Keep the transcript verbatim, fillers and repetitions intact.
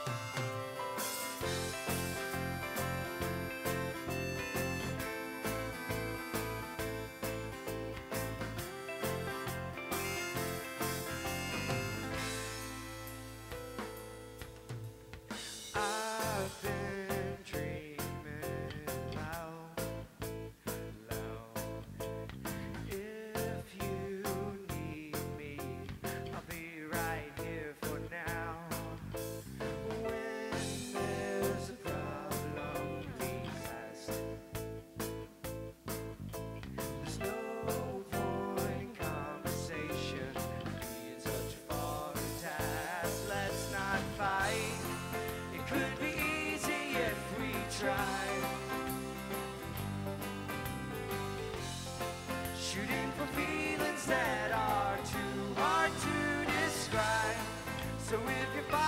I've been dreaming loud, loud. If you need me, I'll be right here for now. When there's a problem, please ask. There's no point in conversation, being such a foreign task. Let's not fight. It could be easy if we tried. Shooting for feelings that are too hard to describe. So if you're